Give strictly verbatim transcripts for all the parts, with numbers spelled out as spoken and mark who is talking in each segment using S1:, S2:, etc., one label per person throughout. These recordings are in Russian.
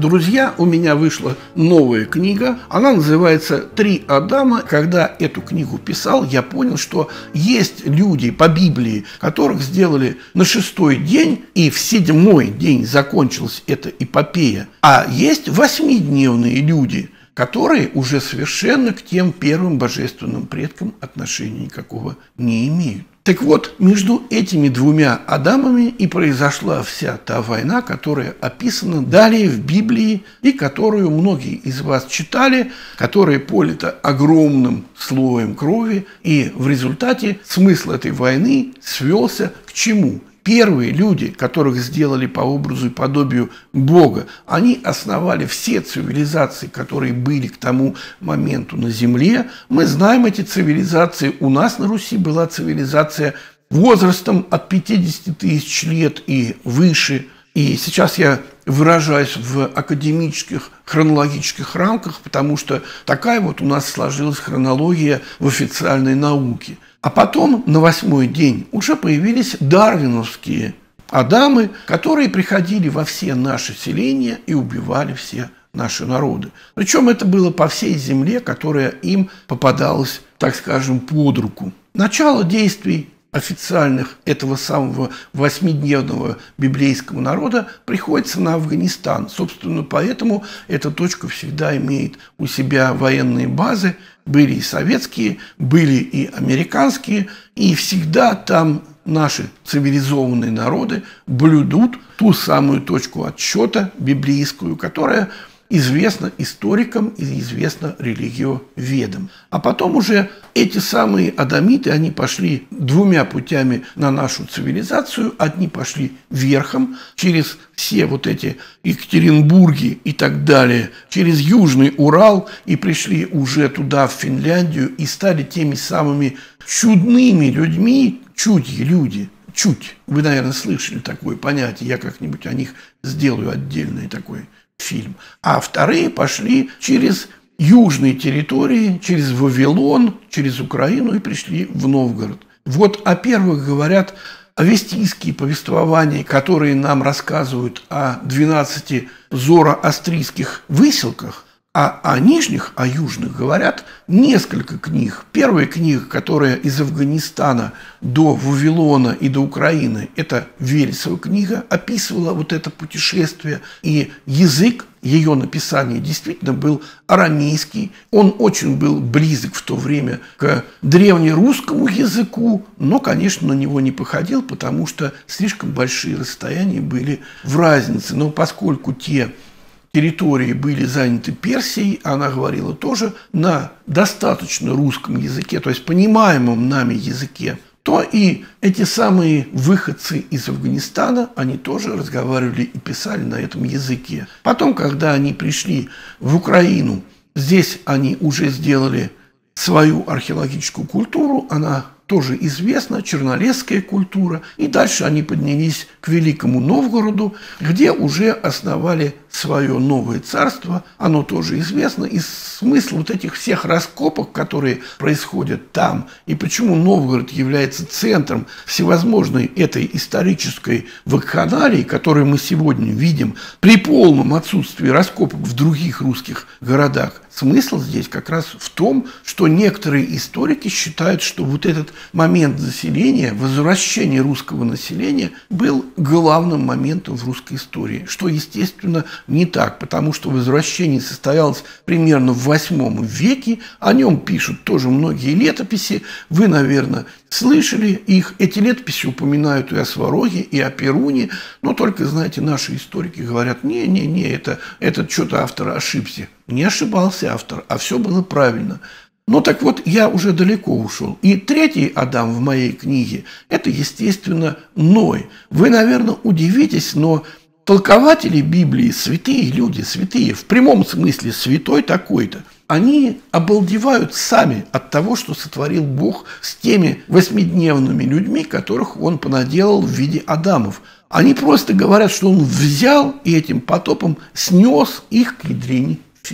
S1: Друзья, у меня вышла новая книга. Она называется «Три Адама». Когда эту книгу писал, я понял, что есть люди по Библии, которых сделали на шестой день, и в седьмой день закончилась эта эпопея. А есть восьмидневные люди, которые уже совершенно к тем первым божественным предкам отношения никакого не имеют. Так вот, между этими двумя Адамами и произошла вся та война, которая описана далее в Библии и которую многие из вас читали, которая полита огромным слоем крови, и в результате смысл этой войны свелся к чему? Первые люди, которых сделали по образу и подобию Бога, они основали все цивилизации, которые были к тому моменту на Земле. Мы знаем эти цивилизации. У нас на Руси была цивилизация возрастом от пятидесяти тысяч лет и выше. И сейчас я выражаюсь в академических хронологических рамках, потому что такая вот у нас сложилась хронология в официальной науке. А потом на восьмой день уже появились дарвиновские Адамы, которые приходили во все наши селения и убивали все наши народы. Причем это было по всей земле, которая им попадалась, так скажем, под руку. Начало действий официальных этого самого восьмидневного библейского народа приходится на Афганистан. Собственно, поэтому эта точка всегда имеет у себя военные базы. Были и советские, были и американские. И всегда там наши цивилизованные народы блюдут ту самую точку отсчета библейскую, которая известно историкам и известно религиоведам. А потом уже эти самые адамиты, они пошли двумя путями на нашу цивилизацию. Одни пошли верхом, через все вот эти Екатеринбурги и так далее, через Южный Урал, и пришли уже туда, в Финляндию, и стали теми самыми чудными людьми, чудьи люди. Чуть. Вы, наверное, слышали такое понятие. Я как-нибудь о них сделаю отдельный такой фильм. А вторые пошли через южные территории, через Вавилон, через Украину и пришли в Новгород. Вот о первых говорят авестийские повествования, которые нам рассказывают о двенадцати зороастрийских выселках, а о нижних, о южных говорят несколько книг. Первая книга, которая из Афганистана до Вавилона и до Украины, это Вересова книга, описывала вот это путешествие. И язык ее написания действительно был арамейский. Он очень был близок в то время к древнерусскому языку, но, конечно, на него не походил, потому что слишком большие расстояния были в разнице. Но поскольку те территории были заняты Персией, она говорила тоже на достаточно русском языке, то есть понимаемом нами языке, то и эти самые выходцы из Афганистана, они тоже разговаривали и писали на этом языке. Потом, когда они пришли в Украину, здесь они уже сделали свою археологическую культуру, она тоже известна, чернолесская культура. И дальше они поднялись к Великому Новгороду, где уже основали свое новое царство. Оно тоже известно. И смысл вот этих всех раскопок, которые происходят там, и почему Новгород является центром всевозможной этой исторической вакханалии, которую мы сегодня видим при полном отсутствии раскопок в других русских городах. Смысл здесь как раз в том, что некоторые историки считают, что вот этот момент заселения, возвращения русского населения был главным моментом в русской истории, что, естественно, не так, потому что возвращение состоялось примерно в восьмом веке, о нем пишут тоже многие летописи, вы, наверное, слышали их. Эти летописи упоминают и о Свароге, и о Перуне, но только, знаете, наши историки говорят, не-не-не, это, это что-то автор ошибся. Не ошибался автор, а все было правильно. Ну так вот, я уже далеко ушел. И третий Адам в моей книге – это, естественно, Ной. Вы, наверное, удивитесь, но толкователи Библии, святые люди, святые, в прямом смысле святой такой-то, они обалдевают сами от того, что сотворил Бог с теми восьмидневными людьми, которых Он понаделал в виде Адамов. Они просто говорят, что Он взял и этим потопом снес их к ядрине фени.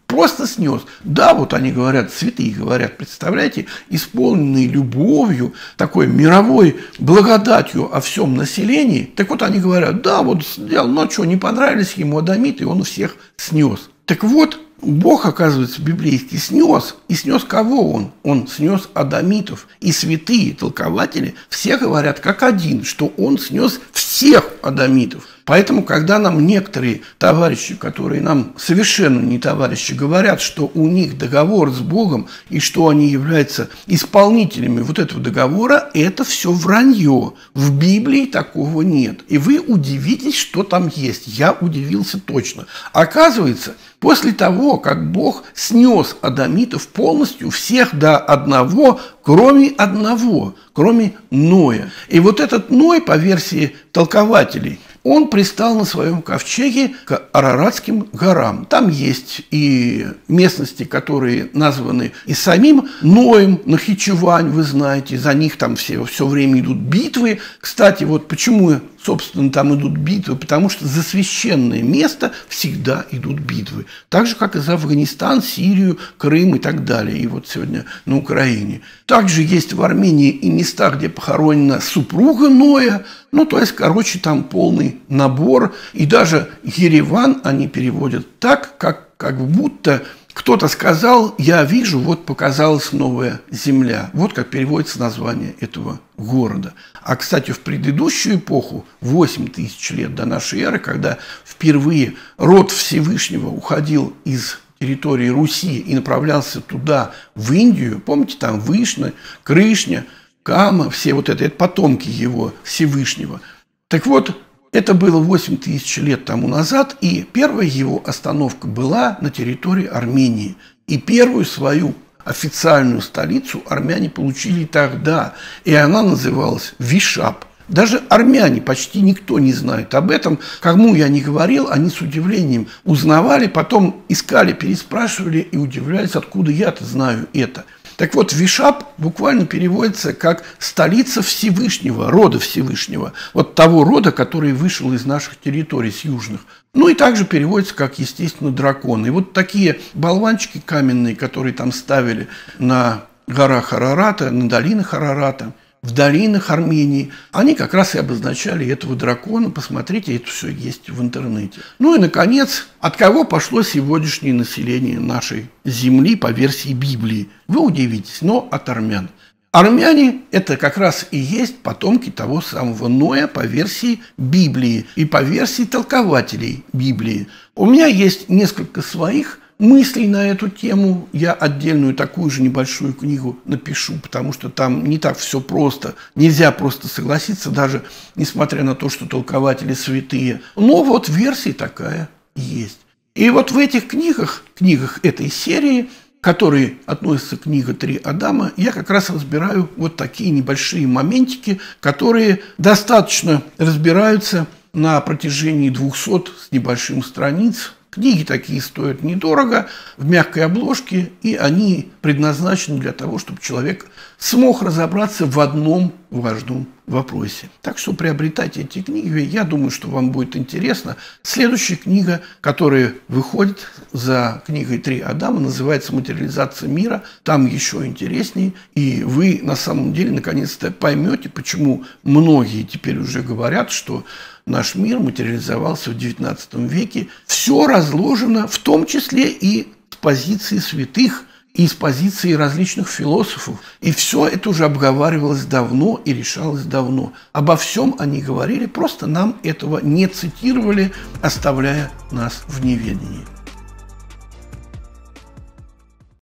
S1: Просто снес. Да, вот они говорят, святые говорят, представляете, исполненные любовью, такой мировой благодатью о всем населении. Так вот они говорят, да, вот сделал, но что, не понравились ему адамиты, и он всех снес. Так вот, Бог, оказывается, библейский снес. И снес кого он? Он снес адамитов. И святые толкователи все говорят как один, что он снес всех адамитов. Поэтому, когда нам некоторые товарищи, которые нам совершенно не товарищи, говорят, что у них договор с Богом и что они являются исполнителями вот этого договора, это все вранье. В Библии такого нет. И вы удивитесь, что там есть. Я удивился точно. Оказывается, после того, как Бог снес адамитов полностью, всех до одного, кроме одного, кроме Ноя. И вот этот Ной, по версии толкователей, он пристал на своем ковчеге к Араратским горам. Там есть и местности, которые названы и самим Ноем, Нахичевань, вы знаете, за них там все, все время идут битвы. Кстати, вот почему, собственно, там идут битвы, потому что за священное место всегда идут битвы. Так же, как и за Афганистан, Сирию, Крым и так далее. И вот сегодня на Украине. Также есть в Армении и места, где похоронена супруга Ноя. Ну, то есть, короче, там полный набор. И даже Ереван они переводят так, как, как будто кто-то сказал, я вижу, вот показалась новая земля. Вот как переводится название этого города. А, кстати, в предыдущую эпоху, восемь тысяч лет до нашей эры, когда впервые род Всевышнего уходил из территории Руси и направлялся туда, в Индию, помните, там Вышна, Крышня, Кама, все вот это, это потомки его Всевышнего. Так вот, это было восемь тысяч лет тому назад, и первая его остановка была на территории Армении. И первую свою официальную столицу армяне получили тогда, и она называлась Вишап. Даже армяне, почти никто не знает об этом. Кому я не говорил, они с удивлением узнавали, потом искали, переспрашивали и удивлялись, откуда я-то знаю это. Так вот, Вишап буквально переводится как «столица Всевышнего», рода Всевышнего, вот того рода, который вышел из наших территорий, с южных. Ну и также переводится как, естественно, дракон. И вот такие болванчики каменные, которые там ставили на горах Арарата, на долинах Арарата, в долинах Армении, они как раз и обозначали этого дракона. Посмотрите, это все есть в интернете. Ну и, наконец, от кого пошло сегодняшнее население нашей земли по версии Библии? Вы удивитесь, но от армян. Армяне – это как раз и есть потомки того самого Ноя по версии Библии и по версии толкователей Библии. У меня есть несколько своих мыслей на эту тему. Я отдельную такую же небольшую книгу напишу, потому что там не так все просто. Нельзя просто согласиться, даже несмотря на то, что толкователи святые. Но вот версия такая есть. И вот в этих книгах, книгах этой серии, которые относятся к книге «Три Адама», я как раз разбираю вот такие небольшие моментики, которые достаточно разбираются на протяжении двухсот с небольшим страниц. Книги такие стоят недорого, в мягкой обложке, и они предназначены для того, чтобы человек смог разобраться в одном важном вопросе. Так что приобретайте эти книги, я думаю, что вам будет интересно. Следующая книга, которая выходит за книгой «Три Адама», называется «Материализация мира». Там еще интереснее, и вы на самом деле наконец-то поймете, почему многие теперь уже говорят, что наш мир материализовался в девятнадцатом веке. Все разложено, в том числе и с позиции святых, и с позиции различных философов. И все это уже обговаривалось давно и решалось давно. Обо всем они говорили, просто нам этого не цитировали, оставляя нас в неведении.